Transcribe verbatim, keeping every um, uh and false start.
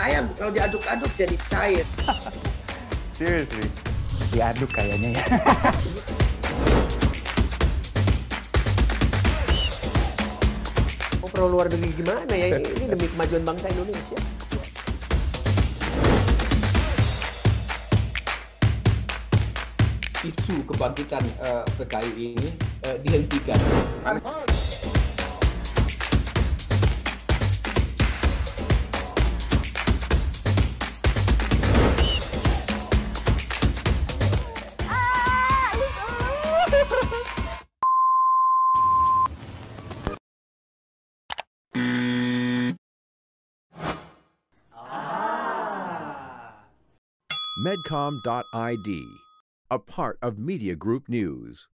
ayam kalau diaduk-aduk jadi cair. Seriously? Diaduk kayaknya ya. Oh, pro luar negeri gimana ya? Ini demi kemajuan bangsa Indonesia. Isu kebangkitan uh, P K I ini uh, dihentikan. medcom dot I D, a part of Media Group News.